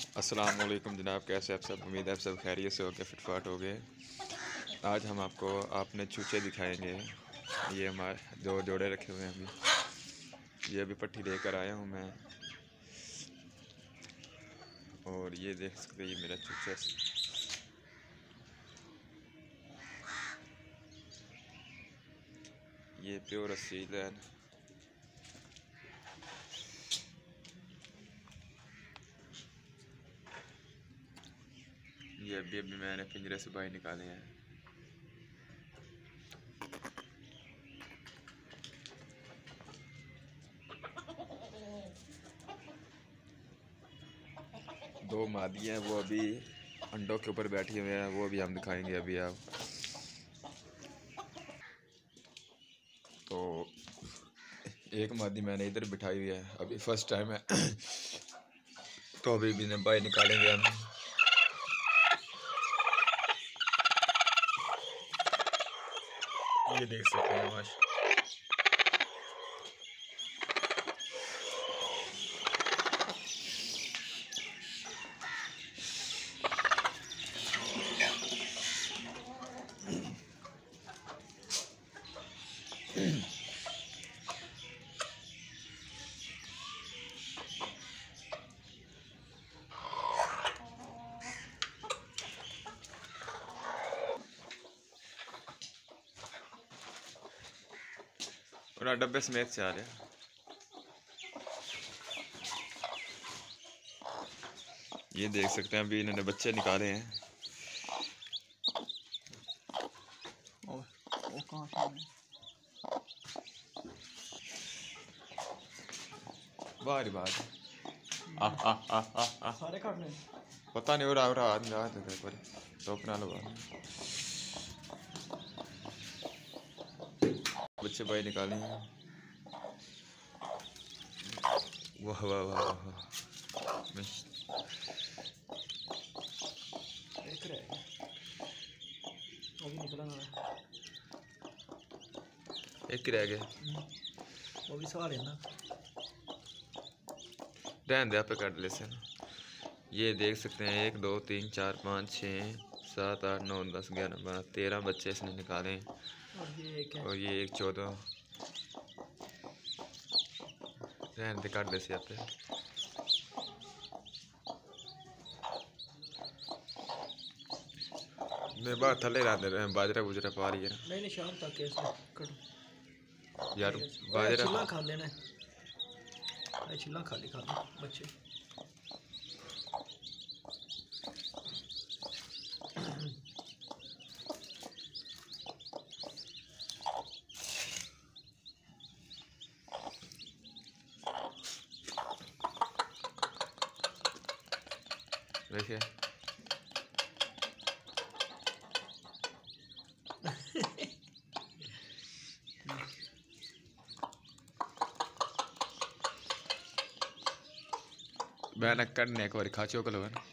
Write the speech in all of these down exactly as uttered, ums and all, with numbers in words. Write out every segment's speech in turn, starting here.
अस्सलाम वालेकुम जनाब, कैसे आप सब? उम्मीद है आप सब खैरियत से हो गए, फिटफाट हो गए। आज हम आपको आपने चूचे दिखाएंगे। ये हमारे दो जोड़े रखे हुए हैं अभी। ये अभी पट्टी लेकर आया हूँ मैं, और ये देख सकते हैं ये मेरा चूचा। ये प्योर असील है। ये अभी अभी मैंने पिंजरे से बाहर निकाले हैं। दो मादी हैं, वो अभी अंडों के ऊपर बैठी हुए हैं, वो भी हम दिखाएंगे अभी आप। तो एक मादी मैंने इधर बिठाई हुई है, अभी फर्स्ट टाइम है। तो अभी भी बाहर निकालेंगे हम। ये देख सकते हैं माश और डब्बे समेत से आ रहे हैं। ये देख सकते हैं अभी इन्होंने बच्चे निकाले हैं। और वो कहाँ से बाहर ही बाहर आ आ आ आ आ सारे काटने पता नहीं हो रहा हो रहा आदमी आ जाते पर तो अपना लगा बच्चे बाहर निकाले हैं। वाह वाह वाह वाह, एक रह गया, वो भी निकला ना, एक ही रह गया। वो भी सारे ना रहने दे, आप काट ले से ना। ये देख सकते हैं एक दो तीन चार पाँच छः सात आठ नौ दस ग्यारह बारह तेरह बच्चे इसने निकाले हैं। और ये एक है, और ये एक चौदह। रहने दे, काट ले से आप। मैं बात थले रहा दे बाजरा बुजरा पा रही है ना। नहीं नहीं शाम तक ऐसे कटो यार छिला बाजरा खा लेना है, छिला खाली खा लो बच्चे। देखिए मैं करने एक बार खा चुका लोग ना।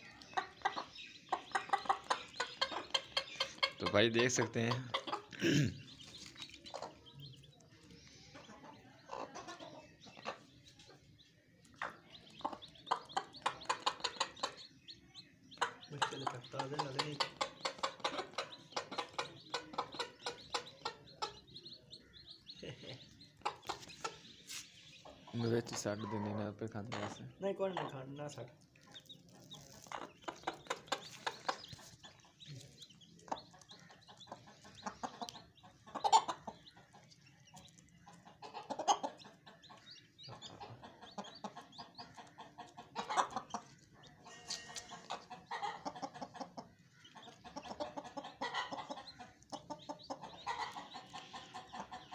तो भाई देख सकते हैं बच्चे लगता है लगे मेरे साठ दिन ना पे खाते ऐसे नहीं कौन नहीं खाना साठ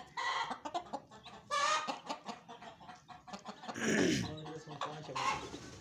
और ये सब पाँच है।